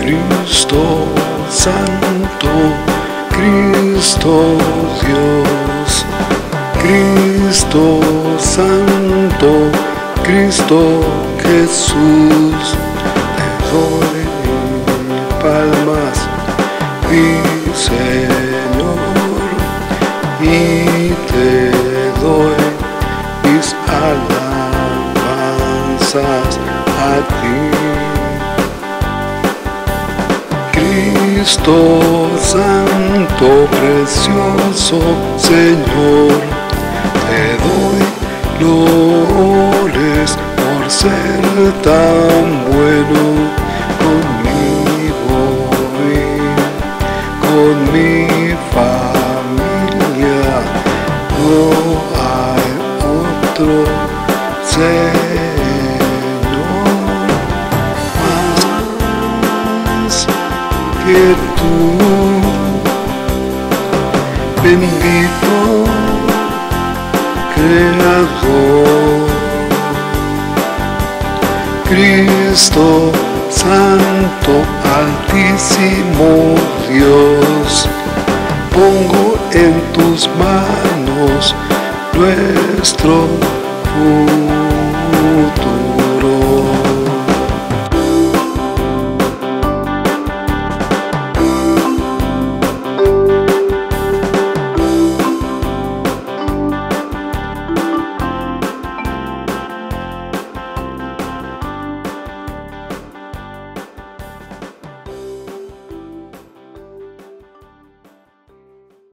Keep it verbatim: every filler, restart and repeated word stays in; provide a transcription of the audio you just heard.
Cristo Santo, Cristo Dios, Cristo Santo, Cristo Jesús. Te doy palmas, mi Señor, y te doy mis alabanzas a ti. Cristo Santo, precioso Señor, te doy glories por ser tan bueno conmigo y con mi familia. No hay otro Señor más que tú. Bendito Creador, Cristo Santo, Altísimo Dios, pongo en tus manos nuestro futuro.